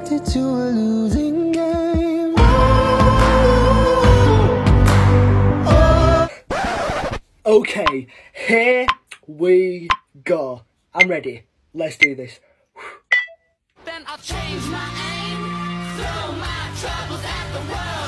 addicted to a losing game. Okay, here we go. I'm ready. Let's do this. Then I'll change my aim, throw my troubles at the world.